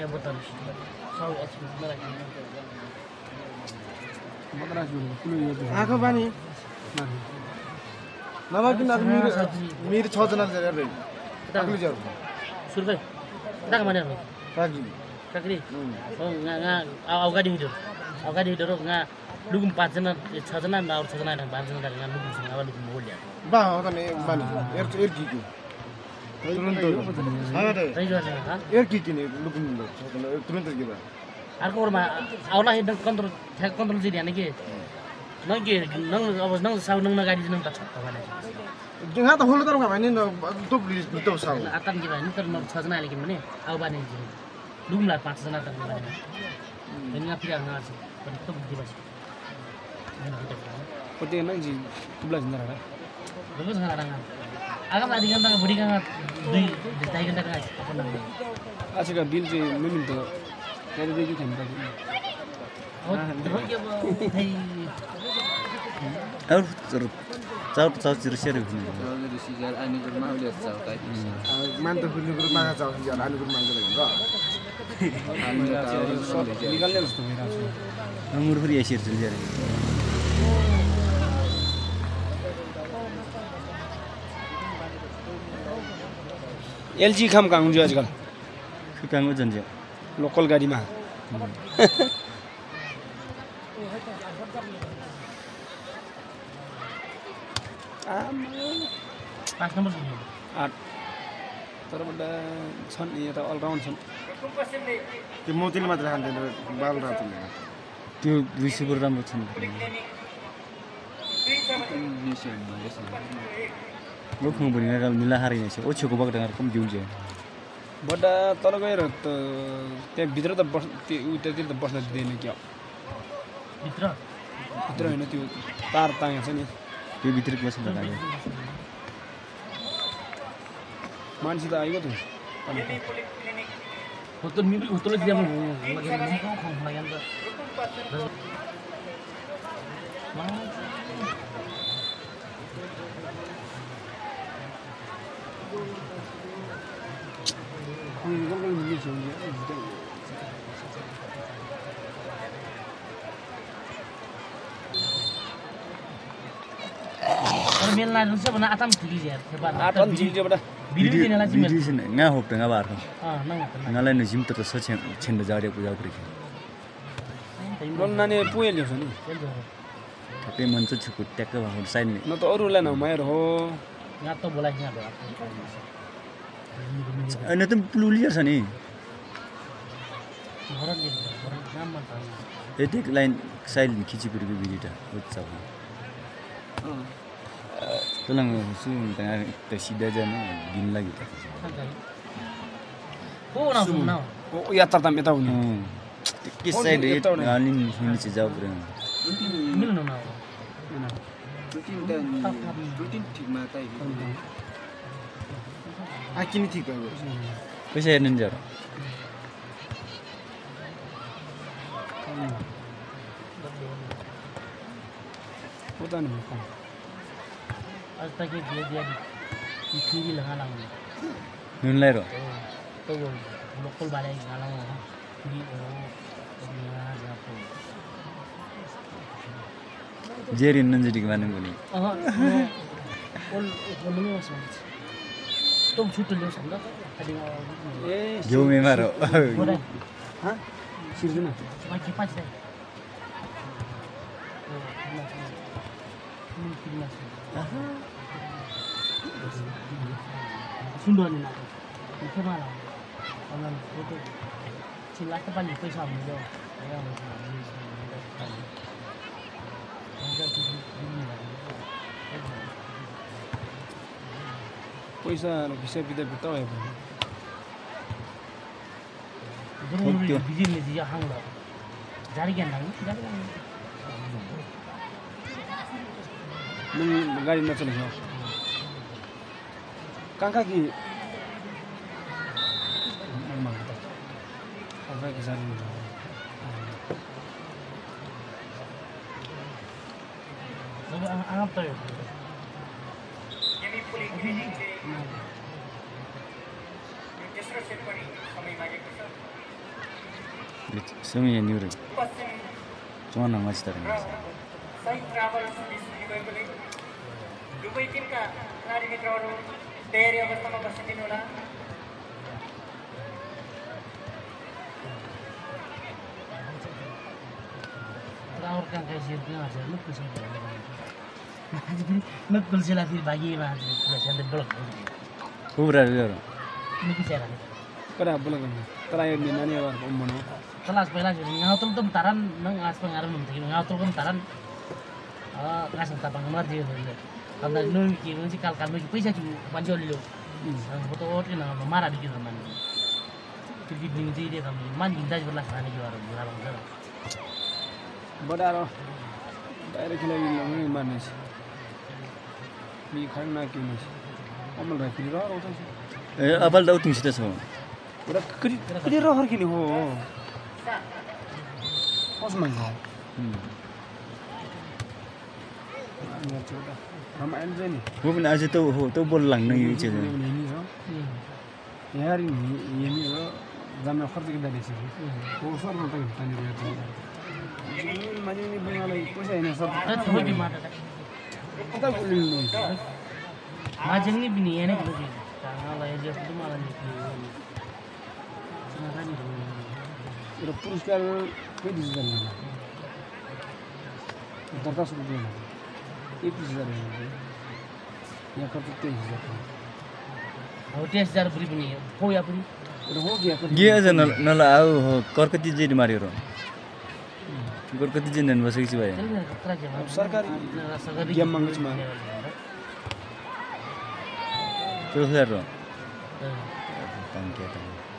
dia botar sau HP mereka आँखा पानी नभइकन अब मेरो 6 जना रे अगली जर सुरकै कता कमाने हो काकी काकी oh अगाडि हिँड्यो र nga lugum 5 जना 6 जना और 6 जना 5 जना nga lugum सँग अब lugum बोल्या बा हो त नि बानी एर किको तुरन्त एर किने लुकुम तुरन्त के बा अर्को ओरमा आउला हेड कन्ट्रोल चाहिँ ध्यान के नङ अब नङ साउ नङ गाडी जिन त छ भने जहाँ त होलो तरका भने न तो प्लिज तो साउ आतम के भने तर 6 जना लेकिन भने आउ बानी लुकुमला 5 जना त भने हैन फिर आउन आछ पनि त बुद्धि बस पते नङ जी तुबला जिन रहा दगस ngara nga agam adi ganta budi ka 2 घण्टा का अपन आज का बिल चाहिँ मिमिन त Kaya dito kan tadi. Tahu cerita ni. Ani kurma udah tahu tadi. Mantap punya kurma tahu siapa ani kurma gitu enggak. Nikalnya harus tuh merah. Umur beri asyir cerita. LG kam kang juga आजकल. Kang ujan je. Local गाडीमा पाँच number 8 तर बडा छन् यहाँ त all-round छन् त्यो मोतीले मात्र खान्दैन बाल रातले त्यो 200 पर राम्रो छन् लोकमा पनि गाल मिला हारिने छ ओछको बगडा कम दिउँछ बडा तर गएर त त्यहाँ भित्र त बस त्यति त बस्न दिदैन के भित्र हैन त्यो तार ताङे छ नि त्यो भित्र बस्न लाग्यो मान्छे त आइगयो त hotel dia mau lumayan tuh Orang lain sih benar atam tinggi ya, hebat. Atam tinggi pada. Video nggak hope nggak barang. Nggak. Nggak lain sim terus cendera jari puja pergi. Kalau nane puel je sini. Tapi mantu cukup tek ke bawah sign ni. Nanti orang lain namanya roh. Nggak tahu bolehnya ada. Ini tu perlu lihat sini. Orang ni, orang nyaman tahu. Jadi lain sign kici pergi video dah, betul. Tulang susun tengah tersida je na gin lagi tak. Oh langsung now. Oh ya tertam itu ni. Kisah dia alim ini sejauh berang. Mil now. Rutin dan rutin ठीक माता है. Akini ठीक है. Bisa ninjar. Putih ni. आज तक ये दिया इतनी लगा लाऊं नून ले रो तो वो लोकल वाले लगा लाऊं ये यहाँ जापो जेरी नंजरी के बारे में बोली वो नहीं हो सकता तुम छूट ले सकता जो में मारो हाँ सिर्जना पाँच है सुन्दर नि नाको के माला अनन फोटो चिल्ला त पानी पैसा हुन्छ पैसा हिसाब किताब बताओ है बिजनेस या हांगला जारी के नाम गाड़ी न चलेगा कहाँ की आप तो सँगै न्युरे चुना मस्तर सही ट्राभल्स निस्किनु गएकोले दुवै टिमका खेलाडी मित्रहरू तयारी अवस्थामा बसिदिनु होला और कहाँ कहीं शेर क्यों आते हैं लोग कुछ नहीं करते आज भी मैं कुल से लाती बागी में आज कुछ ऐसे ब्लॉक खूब रहा है यार नहीं किसी तरह करा बोला करा ये नानी और मनो kelas pela jadi ngau tuh taran nang as pengaruh nanti ngau tuh taran ngasih tapang nomor dia karena nung kiri sih kal kami pisa juga panjol dulu foto order nang marah dikit teman jadi bingung dia kami man kita berlas nani juara juara bangsa बडारो direct खेलाडी लग्नु मानिस me खान नाकिनस अमल राखिन र आउँछ ए अबल दाउ तिमीसित छ पुरा कति रहर किन हो कस मान्छ अनि छोटा हम एन्जय नि हो पनि आज त हो त बोल लाग्न यो चाहिँ नि छ यार नि हो जामना खर्च गर्दा रहेछ हो सर म त तनी रहेछ माने नि बंगालाई पैसा हैन सब थोड़ी भी मार कता बोल्नु माजंग नि बिनी हैन कि कहाँ लाए जे तो मार नि र पुरस्कार के दिन्छ दर्ता सुरु दिनु 21000 यहाँ खर्च 23000 हो 23000 बुरी पनि हो या पनि र हो गया के अझ नला आउ हो कर कति जेडी मार्यो र कर कति जेन नन बसेको भाइ सरकारी गेम माग्छ मा त्यो सर र थ्यांक यू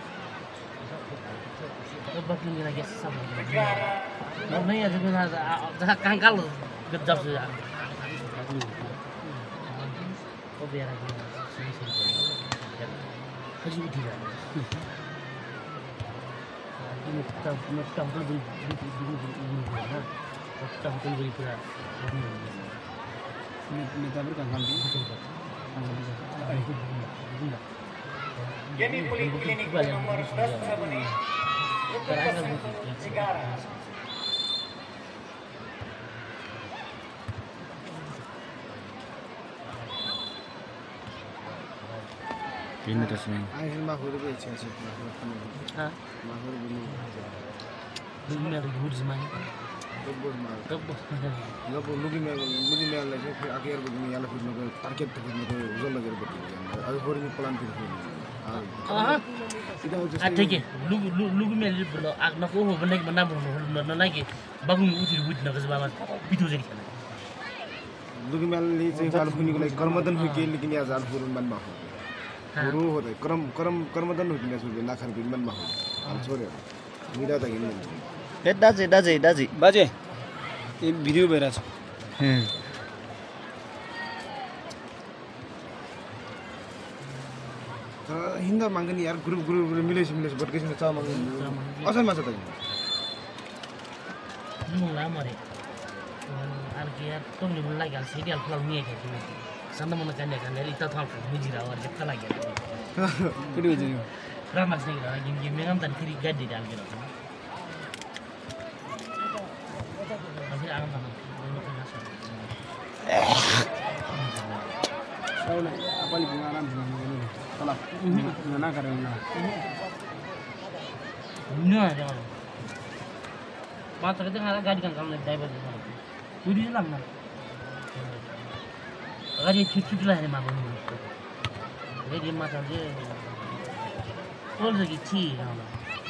तो बकली मेरा गैस सब और नहीं है जब जहाँ कंकाल गजब से वो बेरा की खजी उठी रहा है मैं टम्पल भी ना टम्पल भी पूरा मैं तब कंकाल गेमी क्लिनिक नम्बर 10 छ भने Ini rasanya. Ayo mahur be छ छ हां mahur bunu दुनिया में घुर जमाने डब्बो मार तब लबो लुगी में ला फिर आगे यार बुनी याला फिर नको टारगेट तक नको उजल लगे बटी अभी होरी में प्लान फिर हां ठीक है लुगी में बोलो आग नको हो बने बना न लागे बागु उठी बुझ न कसबा पिटो जरी खेला लुगी में ले चाहिँ जाल बुनीको लागि कर्मदन हो के लेकिन या जाल फुरुन मन मा हो होता कर्मदन हो किन सुबे नाखर बिन मन मा हो हाल छोरे मिरा त हिँड्नु ए दाजे बाजे ए भिडियो भइरा छ हिंदा मांगनी यार ग्रुप मिलेछ बटकेसन चा मांगनी असल माछ त नु ला मरे आर के यार तुमले मन लाग्यो सिरियल फ्लग नि के सन्द मन कान्या कान्या इता थाल बुझिरा और जक्का लाग्यो कुडी बुझ्यो रामास नि रा गेम मेगम तन फेरि गाडी डाल के अझै आराम गर्न साउला अपली बिना आराम से तला ना करे ना न जाऊ मात्र के खाना गाडी kan काम ड्राइभर कुडी लाग्न गाडी छुट लाने मा भन्नु रेडी मा चाहिँ टोल जगी छि आउन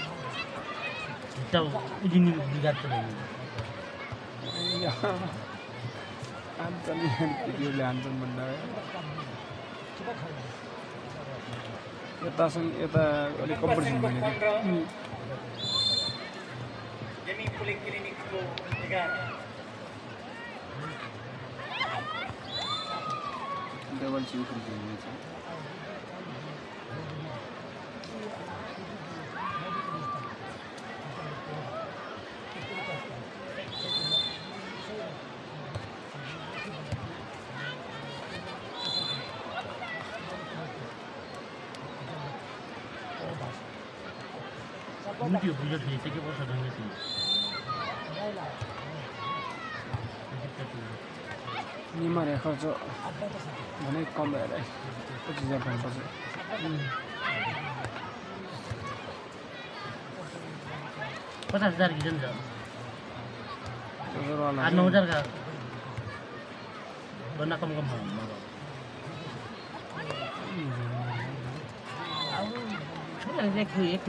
त उदिनी बिगाड त आन्तली भिडियो ले आन्तन भन्दा यता अलि कम्पिटिसन भइरहेको गेमी क्लिनिकको 11 डबल चिप हुन्छ मुट्यो बुझ्यो फेरि चाहिँ के पर्छ ढङ्गले थियो निमारे खर्च भने कम भएर 25,000 पर्छ 50,000 की जन 8-9,000 का बना कम एक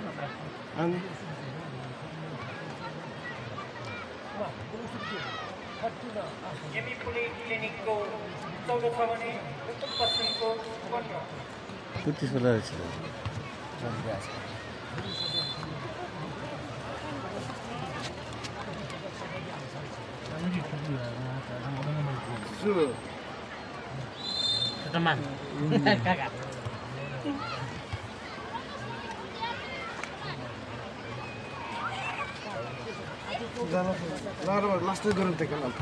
एमी पोलिक्लिनिक को 14 छ भने उत्तर पश्चिमको 15 कुटी सोला छ teman kakak लास्ट गरौँ त केला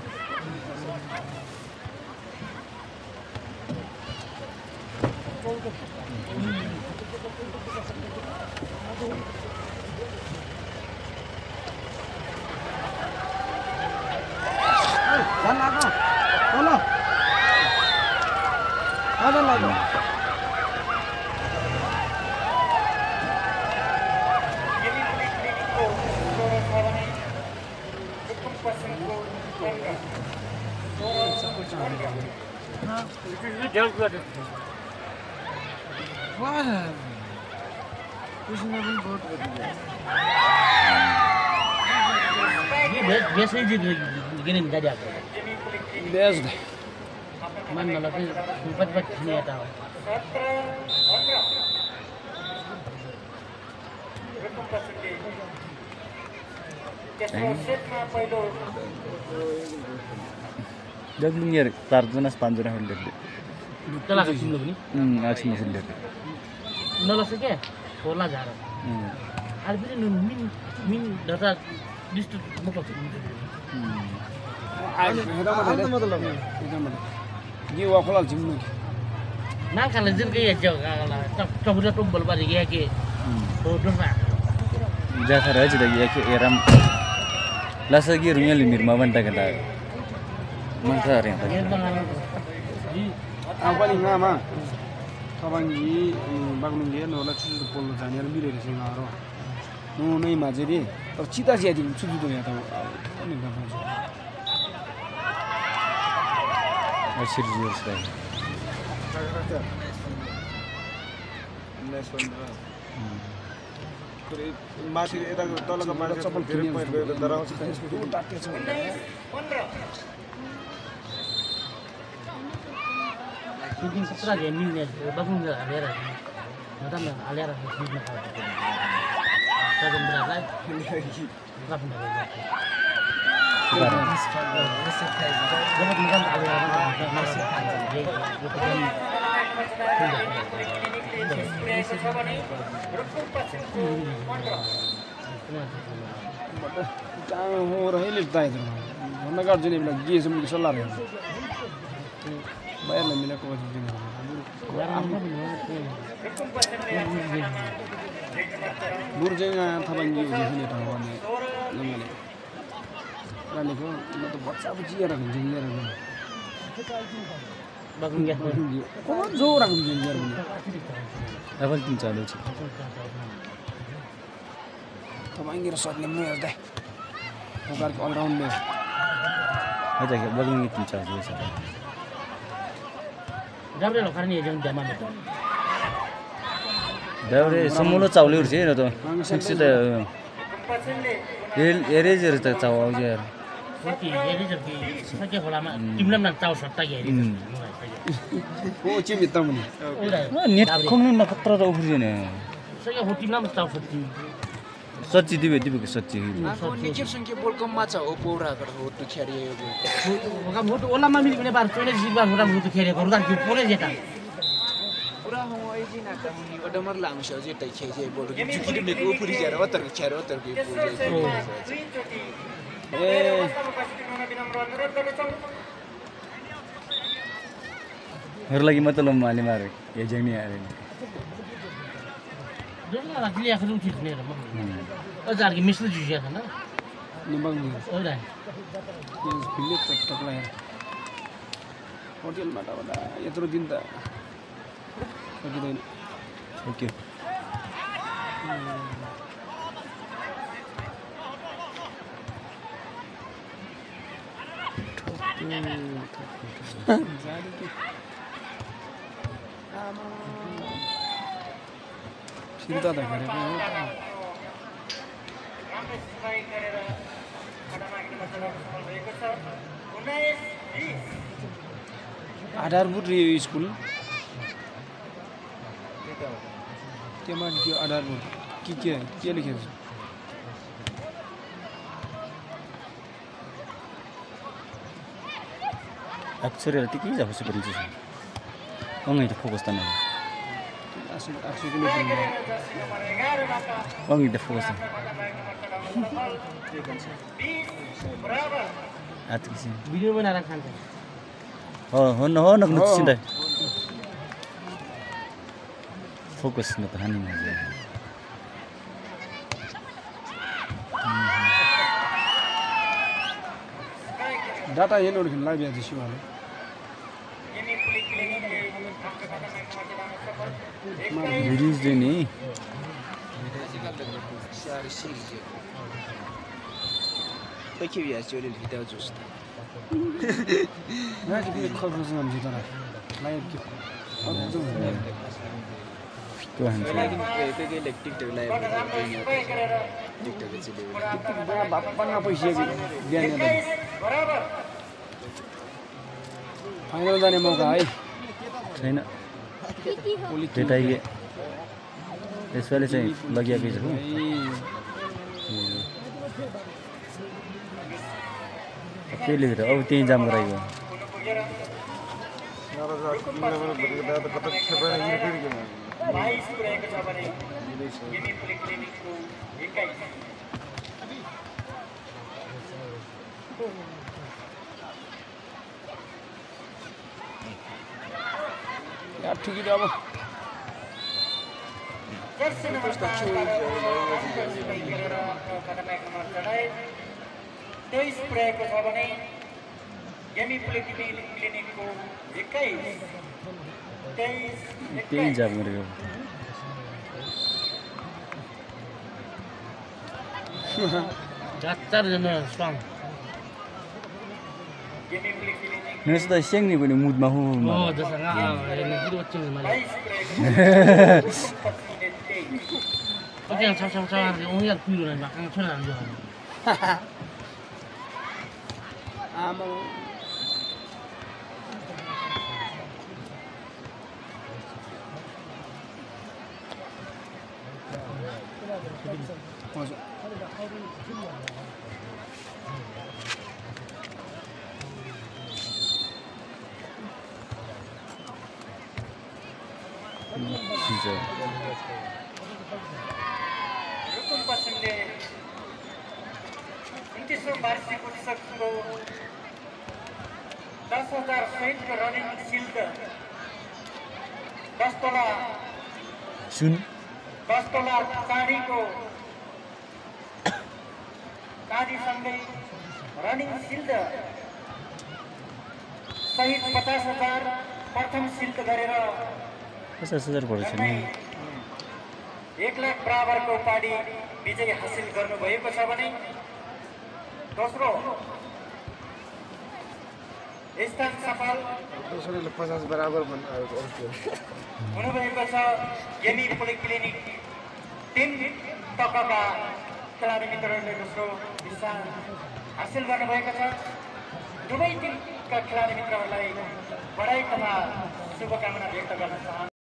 biasanya gini minta dia बेच्दै man malaki empat ini ya tahu 17 डब्लिङर 4 जना 5 जना खेल्दै telah kasih dulu nih आक्सिम खेल्दै nolos ke pola jarak ada ini min data list muka ये वाखला जिम्नु nah kalau jin kayak jauh kalau coba tumbal balik ya ke tuh nah जाखा राज द याके एराम लासगी रुयल निर्मा बन्टा कता मनसा रे त आपाली ngama kabangi bagnungi no la chu polo janiar mire re singa ro no nei majeri tar chita jadi chuju do ya ta ani ga ba अशिर जुस रे माथि यता तलको माथि चप्पल फेरि पॉइन्ट गएर डराउँछ त्यो टाटे छ 15 mungkin setelah dia minyak bangun nggak aliran nanti nggak aliran minyak saya benar lagi nggak benar lagi dapat makan aliran masih jadi bukan Jangan orang ini letak itu. Mana kerja ni bilang dia semua salah ni. Bayar lah milik kau sendiri. Burjanya thabangi uji ni tahu ni. Lemari. Kalau kau, itu baca buci orang jenjer orang. bangun ya Kau jauh orang jenjer ni. अब दिन चालू छ Thabangi resort ni mana ada? Bukan all round ni. अझ के बगलिङ दिन चालू छ Gabriel lo karena yang zaman itu दाउरे समूलो चाउले उर्छ न त फिक्स त एरेजर त चाउ आउ यार Oke, jadi saja kalau lama timnas nak tahu serta ya. Oh, cip hitam ni. Udah. Net खोल्नु नखत्र त उफ्रिने Saya timnas tahu serta. सच्ची दिबे के सच्ची Aku ni cip sengke bol kemaca opora kada ho tu khari yo. Bukan mutu olah mami ini baru tulis sih baru orang mutu kiri baru kan kipure jeta. Pura ho ai ji na kam ni oda mar lang sho je tai khei je bol ki jikiri me ko puri jara watar ki charo watar ki puri. हरू लागि मतलब माले मारे ये जंगनी आ रहे Dulu lah kili akhir uji ni ramah. Ajar ki misal juja kan na. Nimbang ni. Oh dah. Yes, bilik tak lah. Hotel mana mana. Ya terus dinta. Bagi dah ini. Oke. चिन्ता त गरेको हो राम्रो strike गरेर खडामागीमा सफल भएको छ 19-20 आधारभूत रे यो स्कुल त्यहाँ त्यो आधारभूत के लेखेको छ Actually, nanti kita harus seperti itu. Orang itu fokus tanam. आसु के लेखेको Orang itu fokus. Ati sih. Video mana nak kan? Oh, nak nutusin dah. Fokus nak tahan ini aja. Data हेर्नु लेख्नु लाइभ आज शिवाले Rilis deh ni. Peki bir yazıyor öyle video just. यहाँ के खर्च गर्नु जिता लाइभ के Tu han. Peki electric tag live. TikTok चे ले. बाप्पासँग पैसा बिहान फाइनल जाने मौका है छैन त्यता के यसपालि चाहिँ लगिएकै छु के लेखेर अब त्यही जाम गराइयो यार ठिकै त अब त्यही जाम गरेको Gacar jana strong. Nus त स्याङ्नी पनि मुडमा हो Oh, dah sangat. Ini video macam mana? Okay, yang sama-sama orang yang kuyu dan makan macam mana juga. आमा हजुर सिजर रुकुम पश्चिमले 29औं वार्षिक उत्सवको 10,000 सहितको रनिङ सिल्ड 10 तोला सुन 10 तोला चाँदीको चाँदीसँगै रनिङ सिल्ड सहित 50,000 प्रथम सिल्ड गरेर 50,000 पर्छ नि 1 लाख बराबरको उपाधि विजय हासिल गर्नुभएको छ भने दोस्रो स्थान सफल दोस्रोले 50 बराबर हुनुभएको छ गेमी पोलिक्लिनिक 3 तकका खेलाडी मित्रहरूले दोस्रो स्थान हासिल गर्नुभएको छ दुवै टिमका खेलाडी मित्रहरूलाई बधाई तथा शुभकामना व्यक्त गर्न चाहन्छु।